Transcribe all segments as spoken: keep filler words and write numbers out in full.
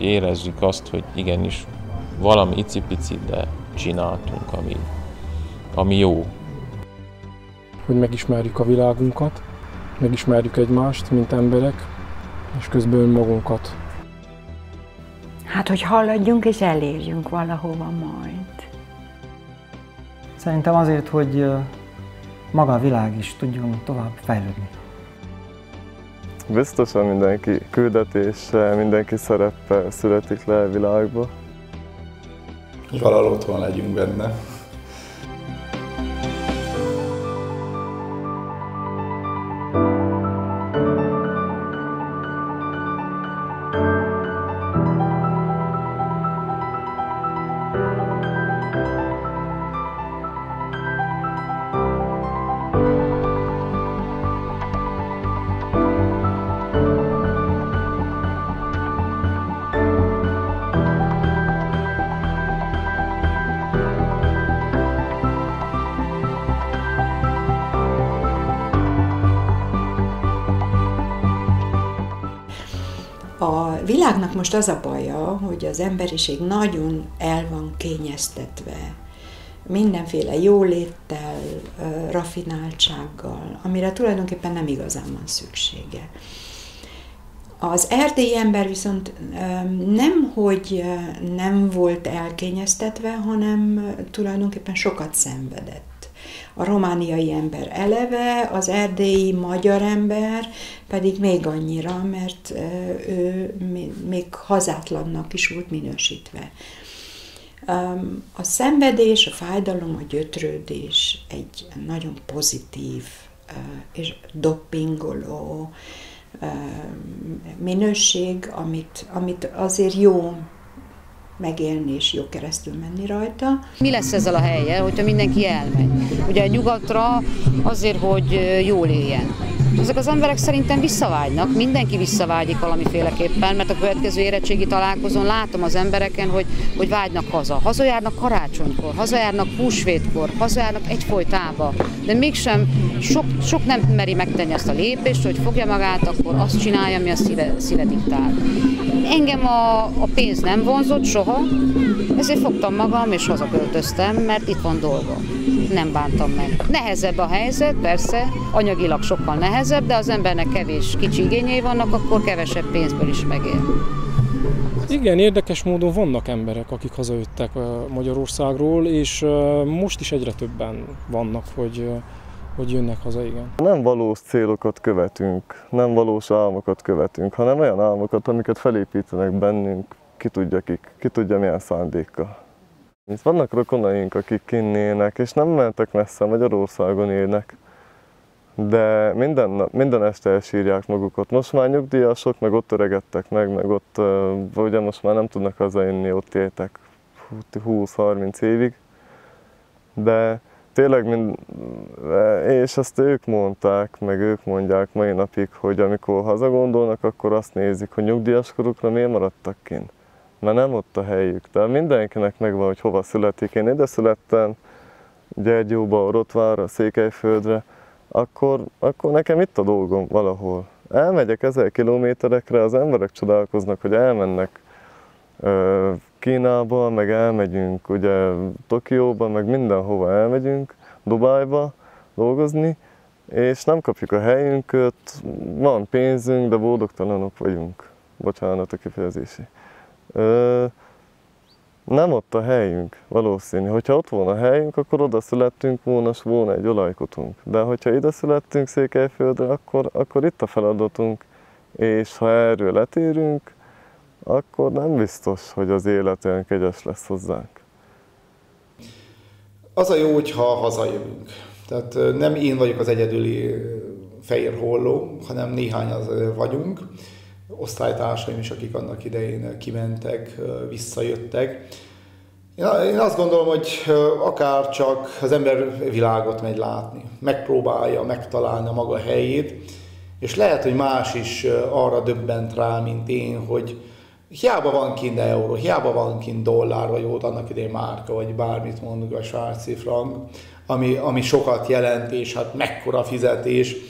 érezzük azt, hogy igenis valami icipicit, de csináltunk, ami, ami jó. Hogy megismerjük a világunkat, megismerjük egymást, mint emberek, és közben önmagunkat. Hát, hogy haladjunk és elérjünk valahova majd. Szerintem azért, hogy maga a világ is tudjon tovább fejlődni. Biztosan mindenki küldetéssel, mindenki szereppel születik le a világba. Hogy valahol otthon legyünk benne. A világnak most az a baja, hogy az emberiség nagyon el van kényeztetve mindenféle jóléttel, raffináltsággal, amire tulajdonképpen nem igazán van szüksége. Az erdélyi ember viszont nem, hogy nem volt elkényeztetve, hanem tulajdonképpen sokat szenvedett. A romániai ember eleve, az erdélyi magyar ember pedig még annyira, mert ő még hazátlannak is volt minősítve. A szenvedés, a fájdalom, a gyötrődés egy nagyon pozitív és doppingoló minőség, amit, amit azért jó megélni és jó keresztül menni rajta. Mi lesz ezzel a hellyel, hogyha mindenki elmegy? Ugye nyugatra azért, hogy jól éljen. Ezek az emberek szerintem visszavágynak, mindenki visszavágyik valamiféleképpen, mert a következő érettségi találkozón látom az embereken, hogy, hogy vágynak haza. Hazajárnak karácsonykor, hazajárnak húsvétkor, hazajárnak egyfolytába, de mégsem sok, sok nem meri megtenni azt a lépést, hogy fogja magát, akkor azt csinálja, ami a szíve, szíve diktál. Engem a, a pénz nem vonzott soha, ezért fogtam magam és hazaköltöztem, mert itt van dolgom. Nem bántam meg. Nehezebb a helyzet, persze, anyagilag sokkal nehezebb, de az embernek kevés kicsi igényei vannak, akkor kevesebb pénzből is megél. Igen, érdekes módon vannak emberek, akik hazajöttek Magyarországról, és most is egyre többen vannak, hogy, hogy jönnek haza, igen. Nem valós célokat követünk, nem valós álmokat követünk, hanem olyan álmokat, amiket felépítenek bennünk, ki tudja kik, ki tudja milyen szándékkal. Vannak rokonaink, akik kinnének, és nem mentek messze, Magyarországon élnek, de minden, nap, minden este elsírják magukat. Most már nyugdíjasok, meg ott öregedtek meg, meg ott ugye most már nem tudnak hazajönni, ott éltek húsz-harminc évig, de tényleg, mind, és ezt ők mondták, meg ők mondják mai napig, hogy amikor hazagondolnak, akkor azt nézik, hogy nyugdíjas korukra miért maradtak kint. Mert nem ott a helyük, de mindenkinek megvan, hogy hova születik. Én ide születtem, Gyergyóba, Orotvárra, Székelyföldre, akkor, akkor nekem itt a dolgom valahol. Elmegyek ezer kilométerekre, az emberek csodálkoznak, hogy elmennek ö, Kínába, meg elmegyünk ugye Tokióba, meg mindenhova elmegyünk, Dubájba dolgozni, és nem kapjuk a helyünket, van pénzünk, de boldogtalanok vagyunk. Bocsánat a kifejezési. Ö, nem ott a helyünk, valószínű. Hogyha ott volna a helyünk, akkor oda születtünk volna, és volna egy olajkotunk. De hogyha ide születtünk Székelyföldre, akkor, akkor itt a feladatunk, és ha erről letérünk, akkor nem biztos, hogy az élet olyan kegyes lesz hozzánk. Az a jó, hogyha hazajövünk. Tehát nem én vagyok az egyedüli fehér holló, hanem néhányan vagyunk. Osztálytársaim is, akik annak idején kimentek, visszajöttek. Én azt gondolom, hogy akár csak az ember világot megy látni, megpróbálja megtalálni a maga helyét, és lehet, hogy más is arra döbbent rá, mint én, hogy hiába van kint euró, hiába van kint dollár, vagy volt annak idején márka, vagy bármit mondjuk a svájci frank, ami, ami sokat jelent, és hát mekkora fizetés.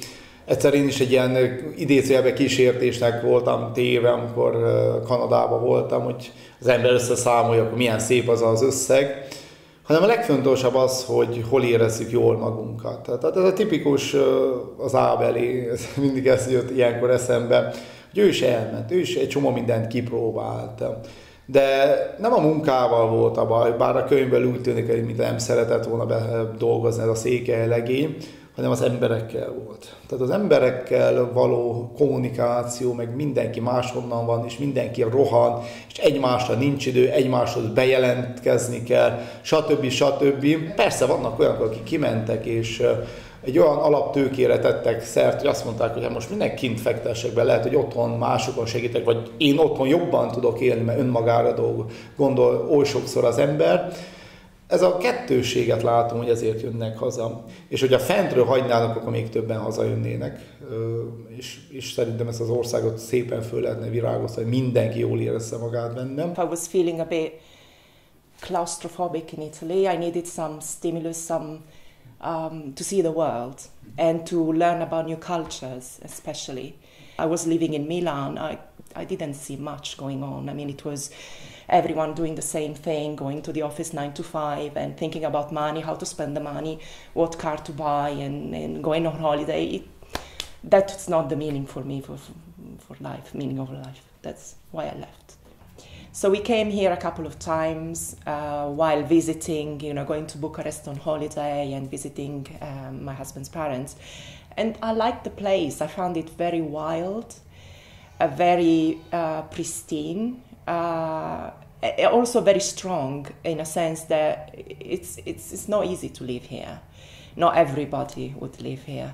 Egyszer én is egy ilyen idézőjelben kísértésnek voltam téve, amikor Kanadában voltam, hogy az ember összeszámolja, hogy milyen szép az az összeg, hanem a legfontosabb az, hogy hol érezzük jól magunkat. Tehát ez a tipikus az Ábeli, ez mindig ez jött ilyenkor eszembe, hogy ő is elment, ő is egy csomó mindent kipróbált. De nem a munkával volt a baj, bár a könyvből úgy tűnik, hogy mint nem szeretett volna dolgozni ez a Székely legény, hanem az emberekkel volt. Tehát az emberekkel való kommunikáció, meg mindenki máshonnan van, és mindenki rohan, és egymásra nincs idő, egymáshoz bejelentkezni kell, stb. stb. Persze vannak olyanok, akik kimentek, és egy olyan alaptőkére tettek szert, hogy azt mondták, hogy hát most mindenki kint fektessek be, lehet, hogy otthon másokon segítek, vagy én otthon jobban tudok élni, mert önmagára dolg, gondol oly sokszor az ember. Ez a kettőséget látom, hogy ezért jönnek haza. És hogyha fentről hagynának, akkor még többen hazajönnének. És, és szerintem ezt az országot szépen föl lehetne virágoztatni, hogy mindenki jól érezze magát bennem. I was feeling a bit claustrophobic in Italy. I needed some stimulus, some um, to see the world and to learn about new cultures, especially. I was living in Milan. I, I didn't see much going on. I mean, it was everyone doing the same thing, going to the office nine to five and thinking about money, how to spend the money, what car to buy, and, and going on holiday. It, that's not the meaning for me, for, for life, meaning of life. That's why I left. So we came here a couple of times uh, while visiting, you know, going to Bucharest on holiday and visiting um, my husband's parents. And I liked the place. I found it very wild, uh, very uh, pristine, uh, also very strong in a sense that it's, it's, it's not easy to live here. Not everybody would live here.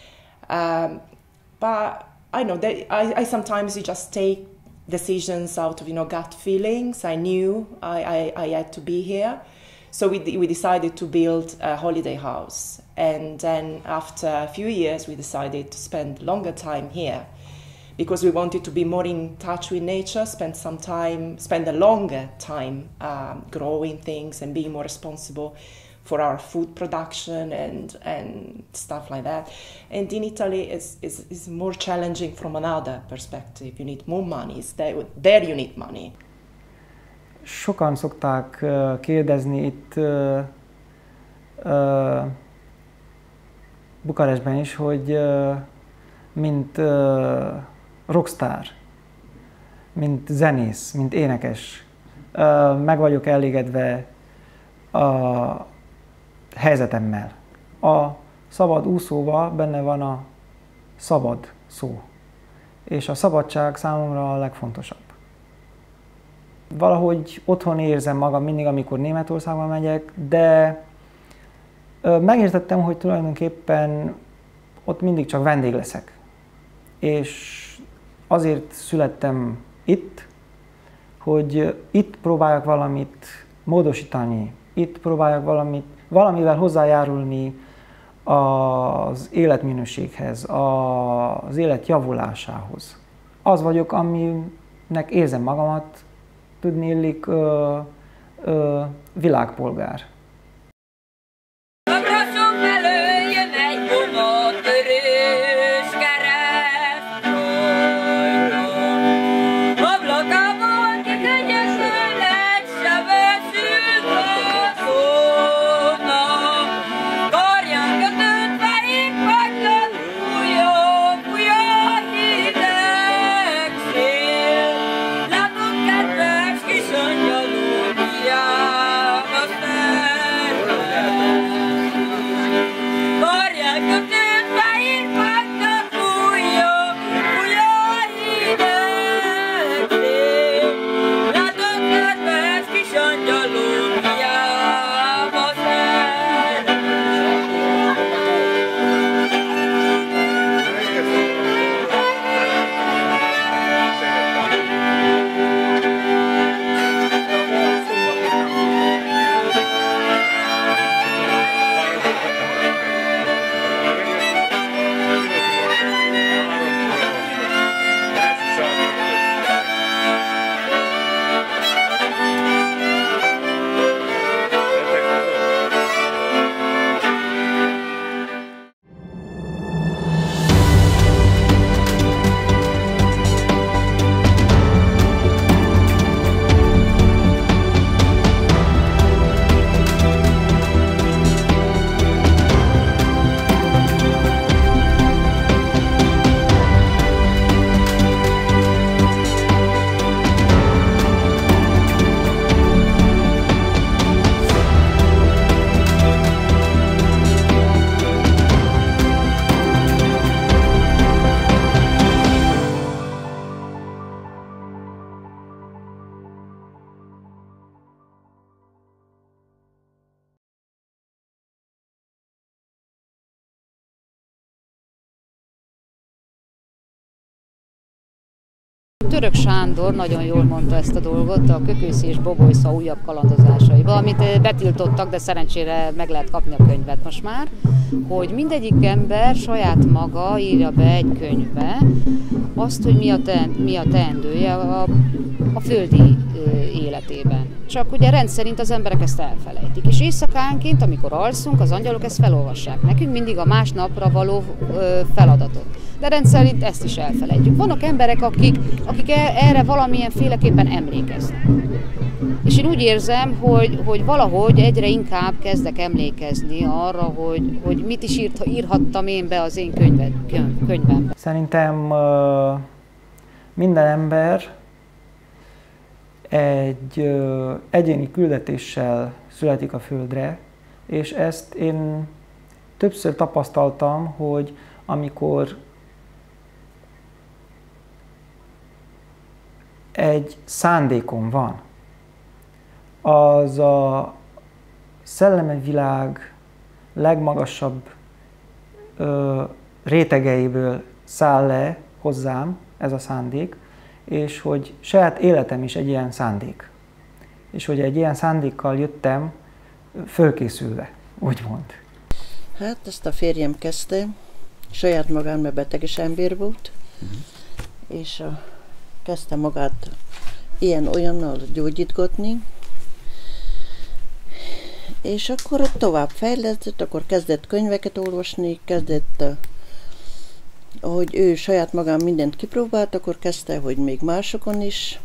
Um, but I know that I, I sometimes you just take decisions out of, you know, gut feelings. I knew I, I, I had to be here. So we, we decided to build a holiday house. And then after a few years, we decided to spend longer time here because we wanted to be more in touch with nature, spend some time, spend a longer time um, growing things and being more responsible for our food production and, and stuff like that. And in Italy, it's, it's, it's more challenging from another perspective. You need more money. There, there you need money. Sokan szokták uh, kérdezni itt uh, uh, Bukarestben is, hogy uh, mint uh, rockstar, mint zenész, mint énekes, uh, meg vagyok elégedve a helyzetemmel. A szabad úszóban benne van a szabad szó, és a szabadság számomra a legfontosabb. Valahogy otthon érzem magam mindig, amikor Németországba megyek, de megértettem, hogy tulajdonképpen ott mindig csak vendég leszek. És azért születtem itt, hogy itt próbáljak valamit módosítani, itt próbáljak valamit, valamivel hozzájárulni az életminőséghez, az élet javulásához. Az vagyok, aminek érzem magamat, tudniillik ö, ö, világpolgár. Látom kedves kis angyalom, hiába fel. Török Sándor nagyon jól mondta ezt a dolgot a Kökőszi és Bobojsza újabb kalandozásaiba, amit betiltottak, de szerencsére meg lehet kapni a könyvet most már, hogy mindegyik ember saját maga írja be egy könyvbe azt, hogy mi a, te, mi a teendője a, a földi életében. Csak ugye rendszerint az emberek ezt elfelejtik. És éjszakánként, amikor alszunk, az angyalok ezt felolvassák nekünk mindig a másnapra való feladatot. De rendszerint ezt is elfelejtjük. Vannak emberek, akik, akik erre valamilyen féleképpen emlékeznek. És én úgy érzem, hogy, hogy valahogy egyre inkább kezdek emlékezni arra, hogy, hogy mit is írt, írhattam én be az én könyved, könyvembe. Szerintem uh, minden ember egy uh, egyéni küldetéssel születik a Földre, és ezt én többször tapasztaltam, hogy amikor egy szándékom van, az a szellemi világ legmagasabb ö, rétegeiből száll le hozzám ez a szándék, és hogy saját életem is egy ilyen szándék. És hogy egy ilyen szándékkal jöttem fölkészülve, úgymond. Hát ezt a férjem kezdte, saját magán, mert beteges ember volt, uh-huh. és a, kezdte magát ilyen-olyannal gyógyítgatni, és akkor tovább fejlesztett, akkor kezdett könyveket olvasni, kezdett, ahogy ő saját magán mindent kipróbált, akkor kezdte, hogy még másokon is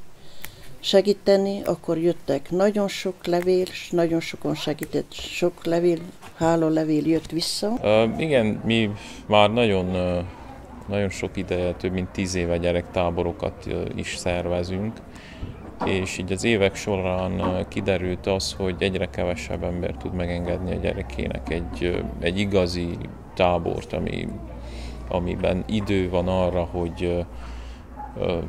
segíteni, akkor jöttek nagyon sok levél, és nagyon sokon segített, sok levél, hálalévél jött vissza. Uh, igen, mi már nagyon, uh, nagyon sok ideje, több mint tíz éve gyerektáborokat uh, is szervezünk, és így az évek során uh, kiderült az, hogy egyre kevesebb ember tud megengedni a gyerekének egy, uh, egy igazi tábort, ami, amiben idő van arra, hogy uh, uh,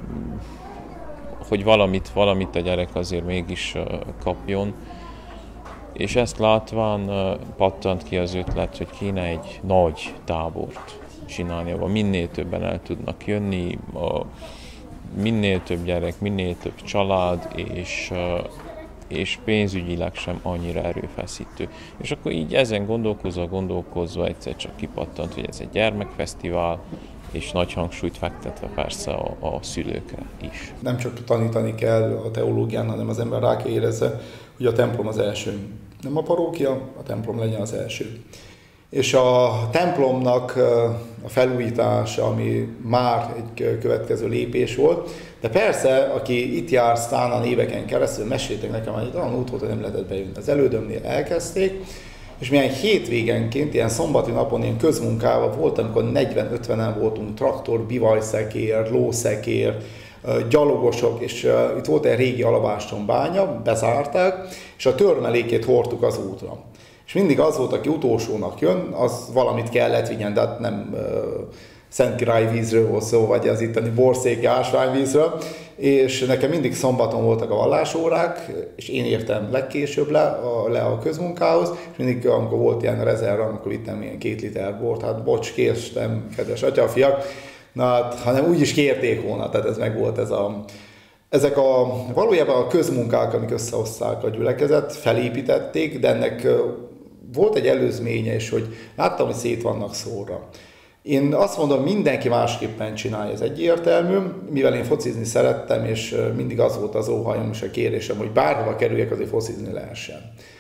hogy valamit, valamit a gyerek azért mégis kapjon. És ezt látván pattant ki az ötlet, hogy kéne egy nagy tábort csinálni, ahol minél többen el tudnak jönni, a minél több gyerek, minél több család, és, és pénzügyileg sem annyira erőfeszítő. És akkor így ezen gondolkozva, gondolkozva egyszer csak kipattant, hogy ez egy gyermekfesztivál, és nagy hangsúlyt fektetve persze a, a szülőkre is. Nem csak tanítani kell a teológián, hanem az ember rá kell érezze, hogy a templom az első. Nem a parókia, a templom legyen az első. És a templomnak a felújítása, ami már egy következő lépés volt, de persze, aki itt jár Sztánán éveken keresztül, meséltek nekem, hogy olyan út volt, hogy nem lehetett bejönni. Az elődömnél elkezdték, és milyen hétvégenként, ilyen szombati napon ilyen közmunkával volt, amikor negyven-ötvenen voltunk, traktor, bivajszekér, lószekér, gyalogosok, és itt volt egy régi alabáston bánya, bezárták, és a törmelékét hordtuk az útra. És mindig az volt, aki utolsónak jön, az valamit kellett vigyen, de hát nem uh, Szentkirály vízről volt szó, vagy az itteni borszéki ásványvízről, és nekem mindig szombaton voltak a vallásórák, és én értem legkésőbb le a, le a közmunkához, és mindig, amikor volt ilyen rezerva, amikor vittem ilyen két liter bort, hát bocs, késtem, kedves atyafiak, na hát, hanem úgy is kérték volna, tehát ez meg volt ez a... Ezek a, valójában a közmunkák, amik összehozták a gyülekezet, felépítették, de ennek volt egy előzménye is, hogy láttam, hogy szét vannak szórva. Én azt mondom, mindenki másképpen csinálja, ez egyértelmű, mivel én focizni szerettem, és mindig az volt az óhajom és a kérésem, hogy bárhova kerüljek, azért focizni lehessen.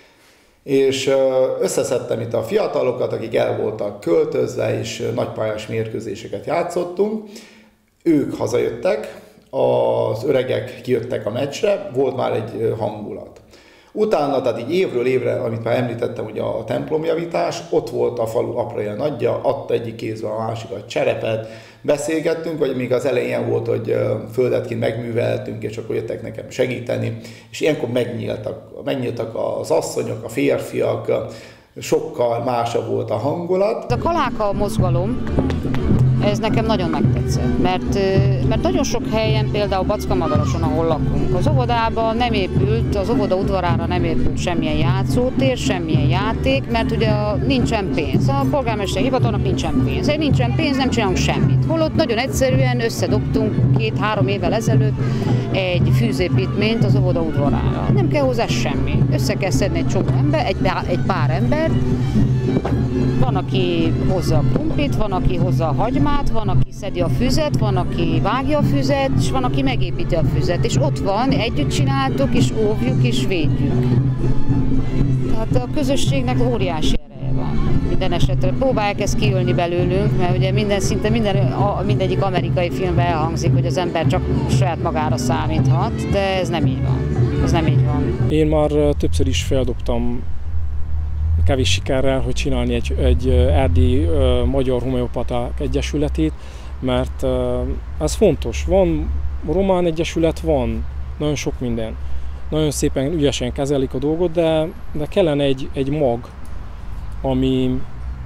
És összeszedtem itt a fiatalokat, akik el voltak költözve, és nagypályás mérkőzéseket játszottunk. Ők hazajöttek, az öregek kijöttek a meccsre, volt már egy hangulat. Utána, tehát így évről évre, amit már említettem, ugye a templomjavítás, ott volt a falu apraja nagyja, adta egyik kézbe a másikat cserepet, beszélgettünk, vagy még az elején volt, hogy földet kint megműveltünk, és akkor jöttek nekem segíteni, és ilyenkor megnyíltak, megnyíltak az asszonyok, a férfiak, sokkal másabb volt a hangulat. A Kaláka mozgalom Ez nekem nagyon megtetszett, mert, mert nagyon sok helyen, például Backamadaroson, ahol lakunk, az óvodában nem épült, az óvoda udvarára nem épült semmilyen játszótér, semmilyen játék, mert ugye nincsen pénz. A polgármester hivatalnak nincsen pénz. Egy nincsen pénz, nem csinálunk semmit. Holott nagyon egyszerűen összedobtunk két-három évvel ezelőtt egy fűzépítményt az óvoda udvarára. Nem kell hozzá semmi. Össze kell szedni egy csomó ember, egy, egy pár embert. Van, aki hozza a krumplit, van, aki hozza a hagymát, van, aki szedi a füzet, van, aki vágja a füzet, és van, aki megépíti a füzet. És ott van, együtt csináltuk, és óvjuk, és védjük. Tehát a közösségnek óriási ereje van. Minden esetre próbálják ezt kiölni belőlünk, mert ugye minden szinte minden, a, mindegyik amerikai filmben elhangzik, hogy az ember csak saját magára számíthat, de ez nem így van. Ez nem így van. Én már többször is feldobtam kevés sikerrel, hogy csinálni egy, egy erdélyi uh, magyar homeopaták egyesületét, mert uh, ez fontos. Van román egyesület, van nagyon sok minden. Nagyon szépen, ügyesen kezelik a dolgot, de, de kellene egy, egy mag, ami,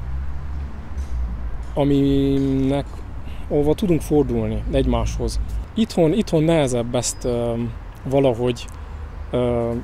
aminek ahova tudunk fordulni egymáshoz. Itthon, itthon nehezebb ezt uh, valahogy uh,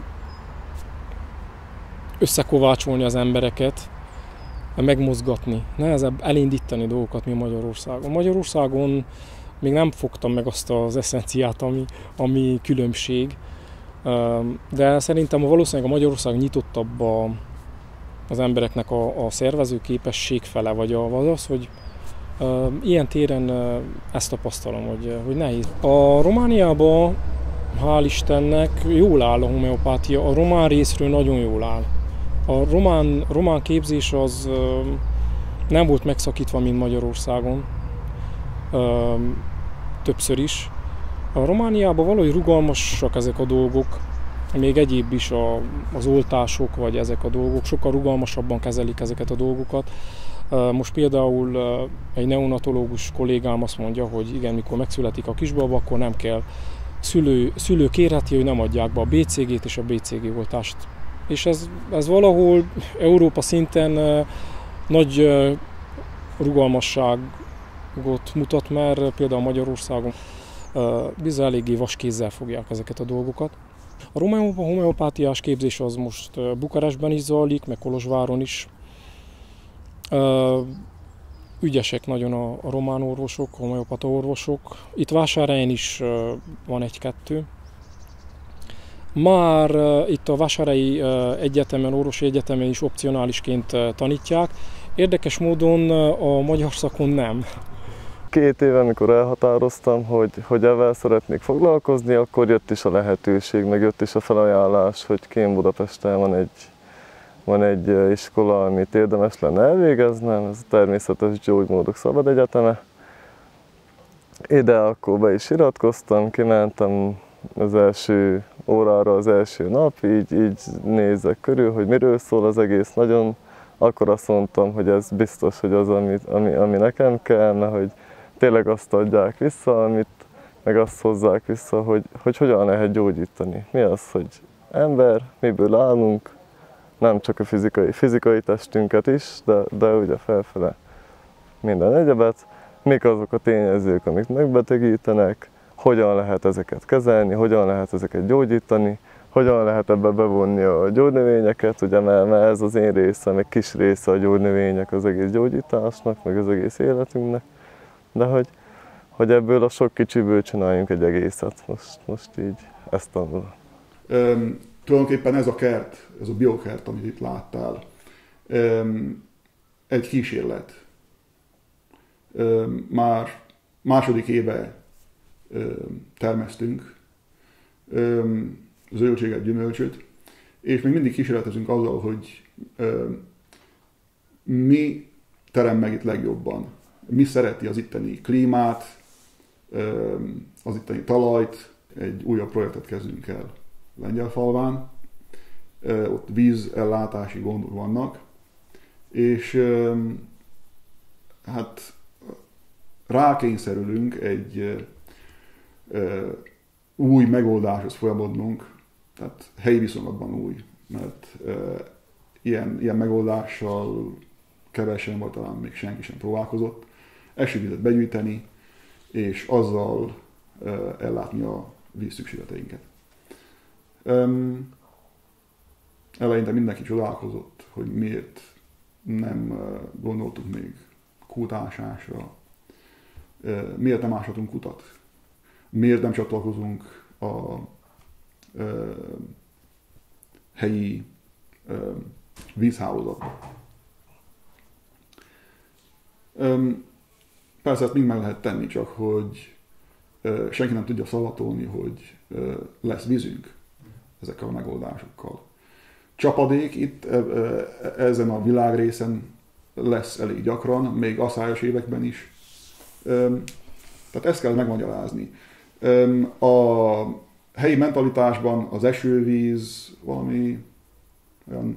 összekovácsolni az embereket, megmozgatni, nehezebb elindítani dolgokat, mint Magyarországon. Magyarországon még nem fogtam meg azt az eszenciát, ami, ami különbség, de szerintem valószínűleg a Magyarország nyitottabb a, az embereknek a, a szervezőképesség fele, vagy, a, vagy az, hogy uh, ilyen téren uh, ezt tapasztalom, hogy, hogy nehéz. A Romániában, hál' Istennek, jól áll a homeopátia, a román részről nagyon jól áll. A román, román képzés az uh, nem volt megszakítva, mint Magyarországon, uh, többször is. A Romániában valahogy rugalmasak ezek a dolgok, még egyéb is a, az oltások, vagy ezek a dolgok, sokkal rugalmasabban kezelik ezeket a dolgokat. Uh, most például uh, egy neonatológus kollégám azt mondja, hogy igen, mikor megszületik a kisbaba, akkor nem kell, szülő, szülő kérheti, hogy nem adják be a bé cé gét és a bé cé gé oltást. És ez, ez valahol Európa szinten uh, nagy uh, rugalmasságot mutat, mert például Magyarországon uh, bizony eléggé vaskézzel fogják ezeket a dolgokat. A homeopátiás képzés az most uh, Bukarestben is zajlik, meg Kolozsváron is. Uh, ügyesek nagyon a, a román orvosok, a homeopata orvosok. Itt Vásárhelyen is uh, van egy-kettő. Már uh, itt a Vásárhelyi uh, Egyetemen, orvosi egyetemen is opcionálisként uh, tanítják. Érdekes módon uh, a magyar szakon nem. Két éve, amikor elhatároztam, hogy, hogy ezzel szeretnék foglalkozni, akkor jött is a lehetőség, meg jött is a felajánlás, hogy Kém Budapesten van egy, van egy iskola, amit érdemes lenne elvégeznem, ez a Természetes Gyógymódok Szabad Egyeteme. Ide akkor be is iratkoztam, kimentem az első órára az első nap, így, így nézek körül, hogy miről szól az egész. Nagyon akkor azt mondtam, hogy ez biztos, hogy az, ami, ami, ami nekem kell, mert hogy tényleg azt adják vissza, amit, meg azt hozzák vissza, hogy, hogy hogyan lehet gyógyítani. Mi az, hogy ember, miből állunk, nem csak a fizikai, fizikai testünket is, de, de ugye felfele minden egyebet. Mik azok a tényezők, amik megbetegítenek, hogyan lehet ezeket kezelni, hogyan lehet ezeket gyógyítani, hogyan lehet ebbe bevonni a gyógynövényeket, ugye, mert ez az én részem, egy kis része a gyógynövények az egész gyógyításnak, meg az egész életünknek, de hogy, hogy ebből a sok kicsiből csináljunk egy egészet, most, most így ezt tanulom. Üm, tulajdonképpen ez a kert, ez a biokert, amit itt láttál, üm, egy kísérlet. Üm, már második éve üm, termesztünk üm, zöldséget, gyümölcsöt, és még mindig kísérletezünk azzal, hogy üm, mi terem meg itt legjobban. Mi szereti az itteni klímát, az itteni talajt. Egy újabb projektet kezdünk el Lengyelfalván. Ott vízellátási gondok vannak, és hát rákényszerülünk egy új megoldáshoz folyamodnunk, tehát helyi viszonylatban új, mert ilyen, ilyen megoldással kevesen, vagy talán még senki sem próbálkozott. esővizet begyűjteni, és azzal ellátni a vízszükségleteinket. Eleinte mindenki csodálkozott, hogy miért nem gondoltunk még kútásásra, miért nem áshatunk kutat, miért nem csatlakozunk a helyi vízhálózatba. Persze ezt mind meg lehet tenni, csak hogy senki nem tudja szavatolni, hogy lesz vízünk ezekkel a megoldásokkal. Csapadék itt ezen a világrészen lesz elég gyakran, még asszályos években is. Tehát ezt kell megmagyarázni. A helyi mentalitásban az esővíz valami olyan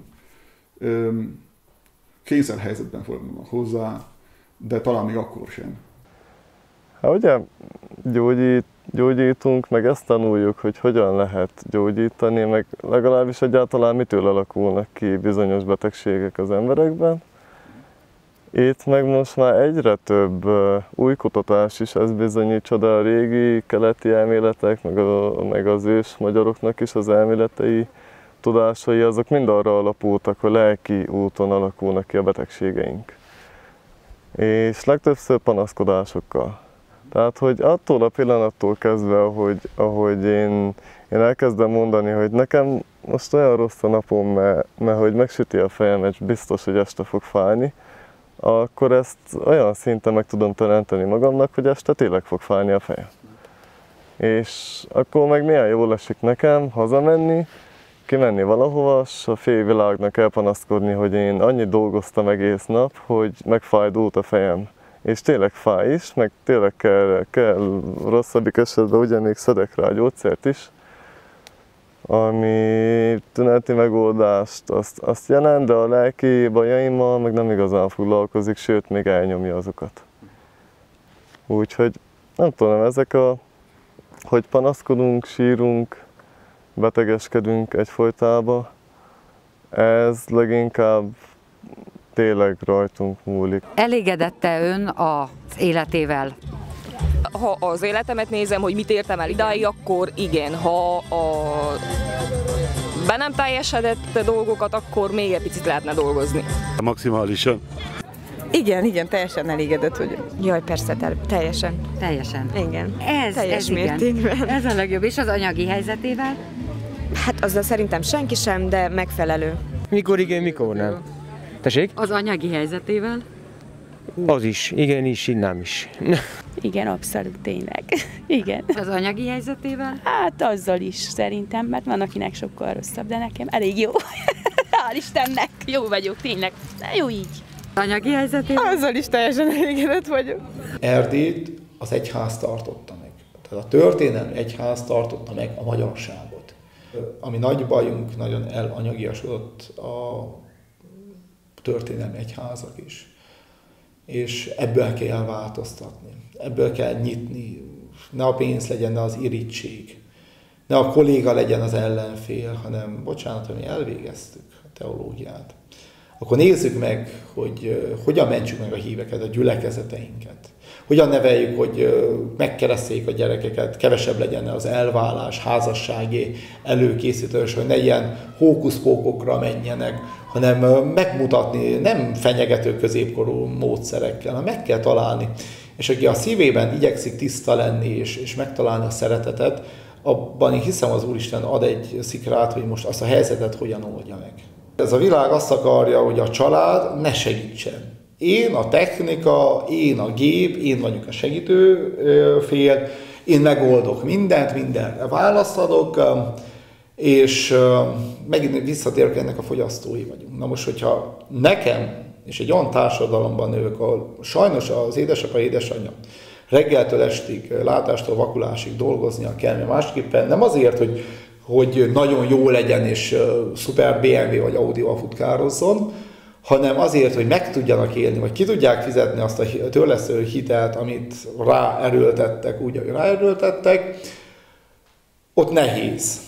kényszerhelyzetben fordulnak hozzá, de talán még akkor sem. Hát ugye gyógyít, gyógyítunk, meg ezt tanuljuk, hogy hogyan lehet gyógyítani, meg legalábbis egyáltalán mitől alakulnak ki bizonyos betegségek az emberekben. Itt meg most már egyre több új kutatás is ezt bizonyítsa, de a régi keleti elméletek, meg, a, meg az ős magyaroknak is az elméletei, tudásai, azok mind arra alapultak, hogy lelki úton alakulnak ki a betegségeink. És legtöbbször panaszkodásokkal. Tehát, hogy attól a pillanattól kezdve, ahogy, ahogy én, én elkezdem mondani, hogy nekem most olyan rossz a napom, mert, mert hogy megsüti a fejem, és biztos, hogy este fog fájni, akkor ezt olyan szinten meg tudom teremteni magamnak, hogy este tényleg fog fájni a fejem. És akkor meg milyen jól esik nekem hazamenni, kimenni valahova, és a félvilágnak elpanaszkodni, hogy én annyit dolgoztam egész nap, hogy megfájdult a fejem. És tényleg fáj is, meg tényleg kell, kell rosszabbik esetben ugye még szedek rá gyógyszert is, ami tüneti megoldást azt, azt jelent, de a lelki bajaimmal meg nem igazán foglalkozik, sőt még elnyomja azokat. Úgyhogy nem tudom, ezek a, hogy panaszkodunk, sírunk, betegeskedünk egyfolytában, ez leginkább tényleg rajtunk múlik. Elégedette ön az életével? Ha az életemet nézem, hogy mit értem el idáig, akkor igen. Ha a be nem teljesedett dolgokat, akkor még egy picit lehetne dolgozni. Maximálisan. Igen, igen, teljesen elégedett vagyok. Jaj, persze, teljesen. Teljesen. Igen. Ez, teljes ez mértékben. Igen. Ez a legjobb. És az anyagi helyzetével? Hát azzal szerintem senki sem, de megfelelő. Mikor igen, mikor nem. Tessék? Az anyagi helyzetével? Az is, igenis, nem is. Igen, abszolút, tényleg. Igen. Az anyagi helyzetével? Hát azzal is szerintem, mert van akinek sokkal rosszabb, de nekem elég jó. Hál' Istennek, jó vagyok, tényleg. Jó így. Az anyagi helyzetével? Azzal is teljesen elégedett vagyok. Erdélyt az egyház tartotta meg. Tehát a történelmi egyház tartotta meg a magyarságot. Ami nagy bajunk, nagyon elanyagiasodott a történelmi egyházak is. És ebből kell változtatni, ebből kell nyitni. Ne a pénz legyen, ne az irigység. Ne a kolléga legyen az ellenfél, hanem, bocsánat, hogy mi elvégeztük a teológiát. Akkor nézzük meg, hogy hogyan mentsük meg a híveket, a gyülekezeteinket. Hogyan neveljük, hogy megkereszteljék a gyerekeket, kevesebb legyen az elválás, házassági előkészítés, hogy ne ilyen hókuszpókokra menjenek, hanem megmutatni, nem fenyegető középkorú módszerekkel, hanem meg kell találni. És aki a szívében igyekszik tiszta lenni, és, és megtalálni a szeretetet, abban én hiszem, az Úristen ad egy szikrát, hogy most azt a helyzetet hogyan oldja meg. Ez a világ azt akarja, hogy a család ne segítsen. Én a technika, én a gép, én vagyok a segítő fél, én megoldok mindent, mindenre választ adok, és megint visszatérünk, ennek a fogyasztói vagyunk. Na most, hogyha nekem, és egy olyan társadalomban nők, ahol sajnos az édesapa, édesanyja reggeltől estig, látástól vakulásig dolgoznia kell, mert másképpen nem azért, hogy, hogy nagyon jó legyen és szuper bé em vé vagy Audi-val futkározzon, hanem azért, hogy meg tudjanak élni, vagy ki tudják fizetni azt a törlesztő hitelt, amit ráerőltettek, úgy, ahogy ráerőltettek, ott nehéz.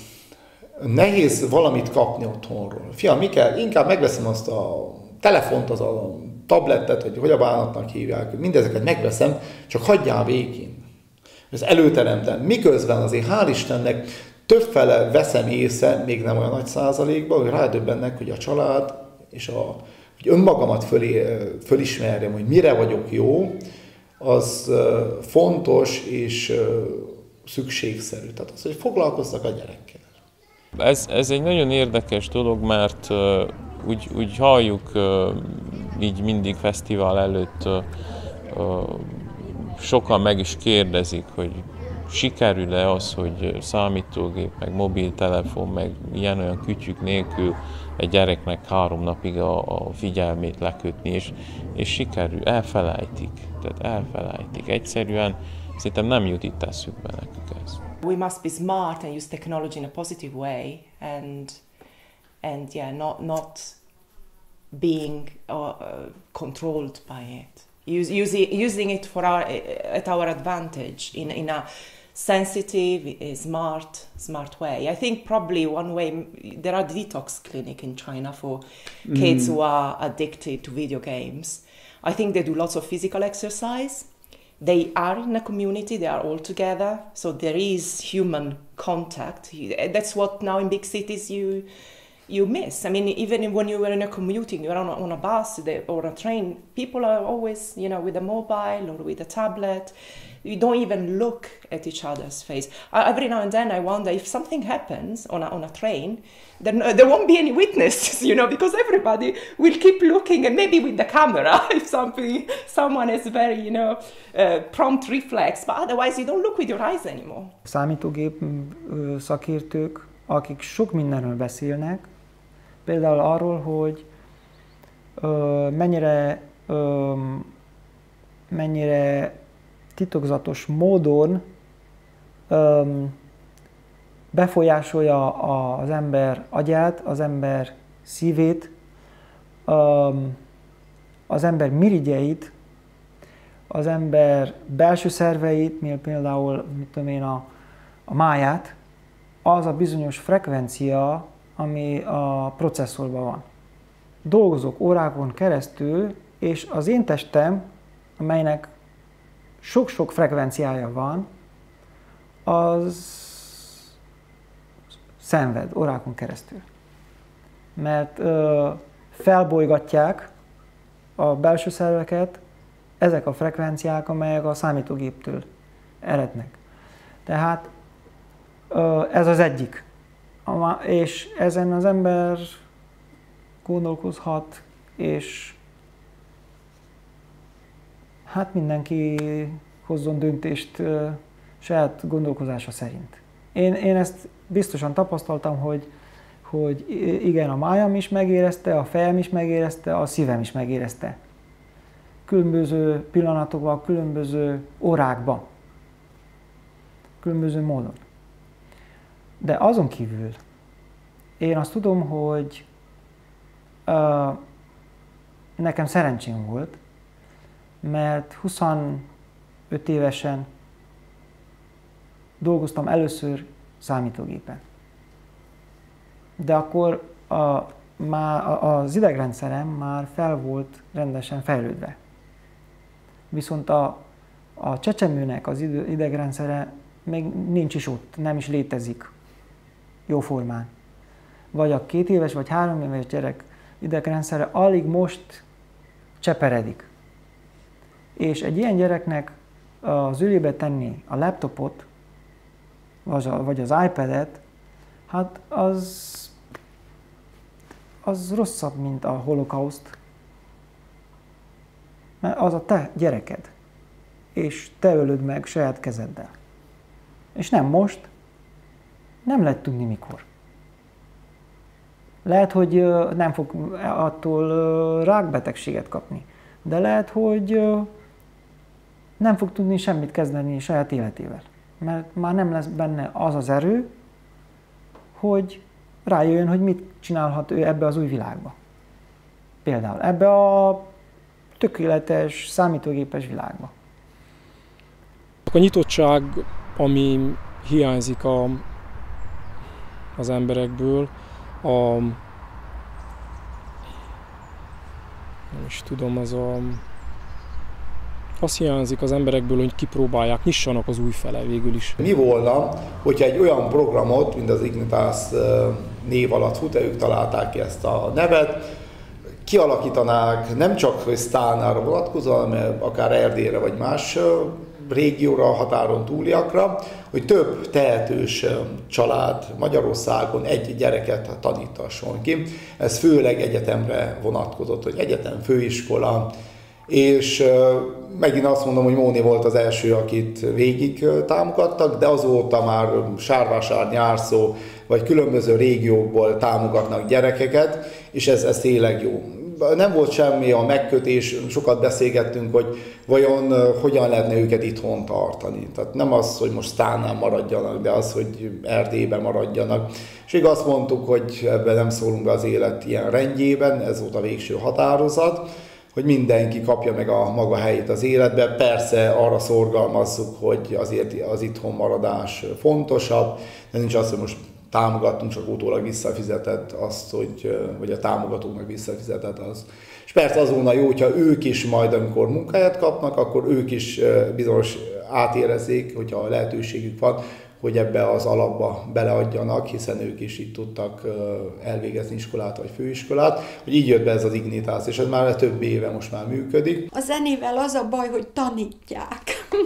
Nehéz valamit kapni otthonról. Fiam, mi kell? Inkább megveszem azt a telefont, az a tablettet, hogy hogy a bánatnak hívják, mindezeket megveszem, csak hagyjál végén. Ez előteremtem. Miközben azért hál' Istennek többfele veszem észre, még nem olyan nagy százalékban, hogy rádöbbennek, hogy a család és a, hogy önmagamat fölé, fölismerjem, hogy mire vagyok jó, az fontos és szükségszerű. Tehát az, hogy foglalkoztak a gyerekkel. Ez, ez egy nagyon érdekes dolog, mert uh, úgy, úgy halljuk uh, így mindig fesztivál előtt, uh, uh, sokan meg is kérdezik, hogy sikerül-e az, hogy számítógép, meg mobiltelefon, meg ilyen-olyan kütyük nélkül egy gyereknek három napig a, a figyelmét lekötni, és, és sikerül, elfelejtik. Tehát elfelejtik. Egyszerűen szerintem nem jut itt eszükbe nekük ez. We must be smart and use technology in a positive way, and and yeah, not not being uh, uh, controlled by it. Use, using using it for our at our advantage in in a sensitive, smart, smart way. I think probably one way, there are detox clinics in China for mm. kids who are addicted to video games. I think they do lots of physical exercise. They are in a community, they are all together, so there is human contact. That's what now in big cities you you miss. I mean, even when you were in a commuting, you're on a, on a bus or a train, people are always, you know, with a mobile or with a tablet. You don't even look at each other's face. Uh, every now and then I wonder if something happens on a, on a train, then uh, there won't be any witnesses, you know, because everybody will keep looking, and maybe with the camera, if something, someone has very, you know, uh, prompt reflex, but otherwise you don't look with your eyes anymore. Számítógép szakértők, akik sok mindenről beszélnek, például arról, hogy ö, mennyire, ö, mennyire titokzatos módon öm, befolyásolja az ember agyát, az ember szívét, öm, az ember mirigyeit, az ember belső szerveit, mint például mit tudom én, a, a máját, az a bizonyos frekvencia, ami a processzorban van. Dolgozok órákon keresztül, és az én testem, amelynek sok-sok frekvenciája van, az szenved órákon keresztül. Mert ö, felbolygatják a belső szerveket ezek a frekvenciák, amelyek a számítógéptől erednek. Tehát ö, ez az egyik. És ezen az ember gondolkozhat, és hát mindenki hozzon döntést uh, saját gondolkozása szerint. Én, én ezt biztosan tapasztaltam, hogy, hogy igen, a májam is megérezte, a fejem is megérezte, a szívem is megérezte. Különböző pillanatokban, különböző órákban, különböző módon. De azon kívül én azt tudom, hogy uh, nekem szerencsém volt, mert huszonöt évesen dolgoztam először számítógépen. De akkor a, már az idegrendszerem már fel volt rendesen fejlődve. Viszont a, a csecsemőnek az idegrendszere még nincs is ott, nem is létezik jóformán. Vagy a két éves vagy három éves gyerek idegrendszere alig most cseperedik. És egy ilyen gyereknek az ölébe tenni a laptopot, vagy az iPad-et, hát az, az rosszabb, mint a holokauszt. Mert az a te gyereked, és te ölöd meg saját kezeddel. És nem most, nem lehet tudni mikor. Lehet, hogy nem fog attól rákbetegséget kapni, de lehet, hogy nem fog tudni semmit kezdeni saját életével. Mert már nem lesz benne az az erő, hogy rájöjjön, hogy mit csinálhat ő ebbe az új világba. Például ebbe a tökéletes számítógépes világba. A nyitottság, ami hiányzik a, az emberekből, a, nem is tudom, az a... Azt hiányzik az emberekből, hogy kipróbálják, nyissanak az új fele végül is. Mi volna, hogyha egy olyan programot, mint az Ignitas név alatt fut, ők találták ki ezt a nevet, kialakítanák nem csak hogy Sztálnára vonatkozóan, mert akár Erdélyre vagy más régióra, határon túliakra, hogy több tehetős család Magyarországon egy gyereket tanítasson ki. Ez főleg egyetemre vonatkozott, hogy egyetem, főiskola, és megint azt mondom, hogy Móni volt az első, akit végig támogattak, de azóta már Sárvásár, Nyárszó, vagy különböző régiókból támogatnak gyerekeket, és ez, ez tényleg jó. Nem volt semmi a megkötés, sokat beszélgettünk, hogy vajon hogyan lehetne őket itthon tartani. Tehát nem az, hogy most Sztálnán maradjanak, de az, hogy Erdélyben maradjanak. És így azt mondtuk, hogy ebben nem szólunk be az élet ilyen rendjében, ez volt a végső határozat, hogy mindenki kapja meg a maga helyét az életbe. Persze arra szorgalmazzuk, hogy azért az itthon maradás fontosabb, de nincs az, hogy most támogattunk, csak utólag visszafizetett azt, hogy, vagy a támogatóknak visszafizetett az. És persze az volna jó, hogyha ők is majd, amikor munkáját kapnak, akkor ők is bizonyos átérezzék, hogyha lehetőségük van, hogy ebbe az alapba beleadjanak, hiszen ők is itt tudtak elvégezni iskolát vagy főiskolát, hogy így jött be ez az Ignitas, és ez már több éve most már működik. A zenével az a baj, hogy tanítják.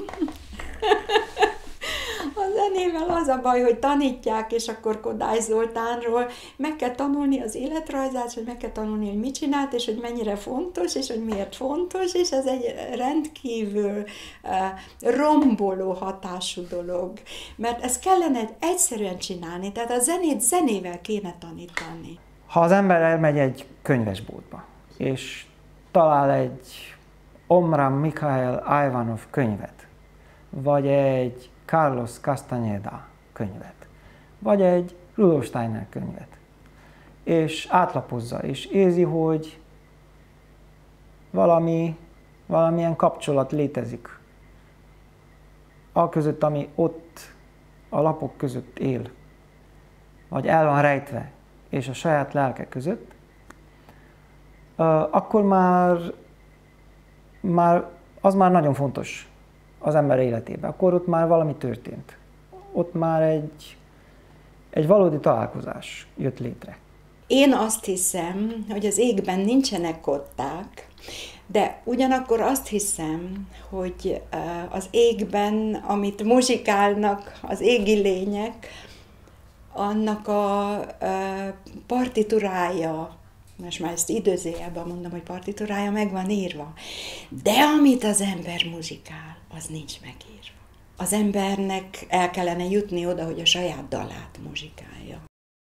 A zenével az a baj, hogy tanítják, és akkor Kodály Zoltánról meg kell tanulni az életrajzát, hogy meg kell tanulni, hogy mit csinált, és hogy mennyire fontos, és hogy miért fontos, és ez egy rendkívül uh, romboló hatású dolog, mert ezt kellene egyszerűen csinálni, tehát a zenét zenével kéne tanítani. Ha az ember elmegy egy könyvesboltba, és talál egy Omram Mikhail Ivanov könyvet, vagy egy Carlos Castaneda könyvet, vagy egy Rudolf Steiner könyvet, és átlapozza, és érzi, hogy valami, valamilyen kapcsolat létezik a között, ami ott a lapok között él, vagy el van rejtve, és a saját lelke között, akkor már, már az már nagyon fontos az ember életében. Akkor ott már valami történt. Ott már egy, egy valódi találkozás jött létre. Én azt hiszem, hogy az égben nincsenek kották, de ugyanakkor azt hiszem, hogy az égben, amit muzsikálnak az égi lények, annak a partitúrája, most már ezt időzőjelben mondom, hogy partitúrája meg van írva, de amit az ember muzsikál, az nincs megírva. Az embernek el kellene jutni oda, hogy a saját dalát muzsikálja.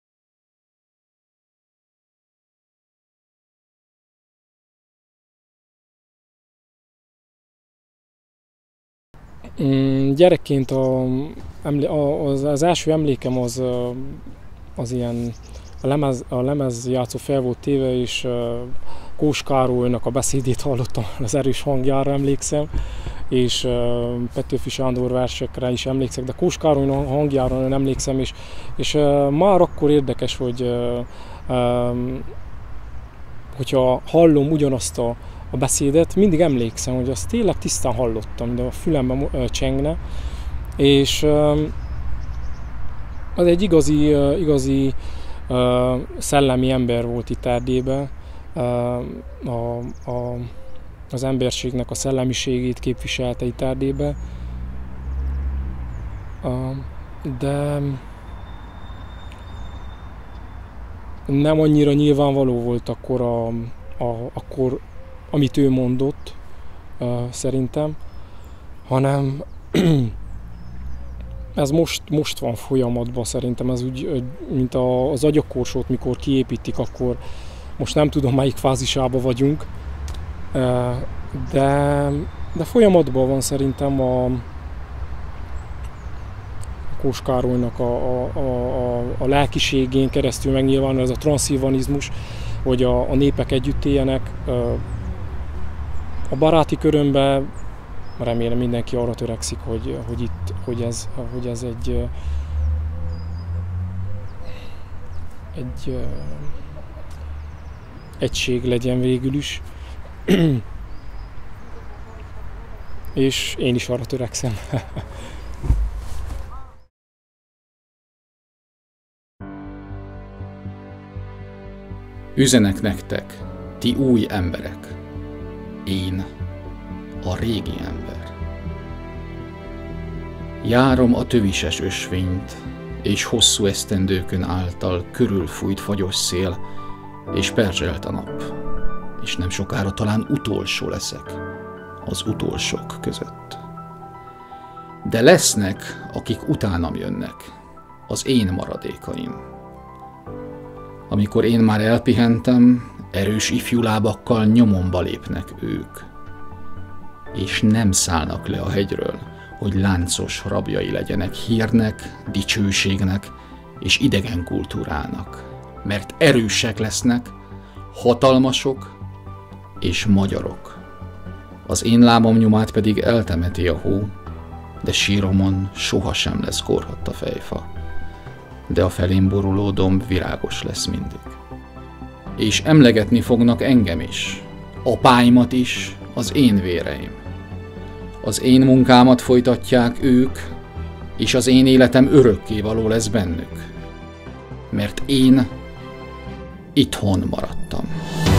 Gyerekként a, az, az első emlékem az, az ilyen a lemez, a lemez játszó fel volt téve, és Kós Károlynak a beszédét hallottam, az erős hangjára emlékszem, és Petőfi Sándor versekre is emlékszek, de Kós Károlynak hangjára nem emlékszem, és, és már akkor érdekes, hogy hogyha hallom ugyanazt a, a beszédet, mindig emlékszem, hogy azt tényleg tisztán hallottam, de a fülemben csengne, és az egy igazi, igazi szellemi ember volt itt Erdélyben, a, a, az emberségnek a szellemiségét képviselte itt Erdélyben, de nem annyira nyilvánvaló volt akkor, a, a, akkor amit ő mondott, szerintem, hanem ez most, most van folyamatban szerintem, ez úgy, mint az agyakorsót, mikor kiépítik, akkor most nem tudom, melyik fázisában vagyunk, de, de folyamatban van szerintem a Kós Károlynak a, a, a, a lelkiségén keresztül megnyilvánul ez a transzilvanizmus, hogy a, a népek együtt éljenek. A baráti körömben remélem mindenki arra törekszik, hogy, hogy, itt, hogy, ez, hogy ez egy, egy egység legyen végül is. És én is arra törekszem. Üzenek nektek, ti új emberek, én a régi ember. Járom a tövises ösvényt, és hosszú esztendőkön által körülfújt fagyos szél, és perzselt a nap, és nem sokára talán utolsó leszek az utolsók között. De lesznek, akik utánam jönnek, az én maradékaim. Amikor én már elpihentem, erős ifjú lábakkal nyomomba lépnek ők, és nem szállnak le a hegyről, hogy láncos rabjai legyenek hírnek, dicsőségnek és idegen kultúrának, mert erősek lesznek, hatalmasok és magyarok. Az én lábam nyomát pedig eltemeti a hó, de síromon sohasem lesz korhadt fejfa, de a felém boruló domb virágos lesz mindig. És emlegetni fognak engem is, apáimat is, az én véreim. Az én munkámat folytatják ők, és az én életem örökkévaló lesz bennük, mert én itthon maradtam.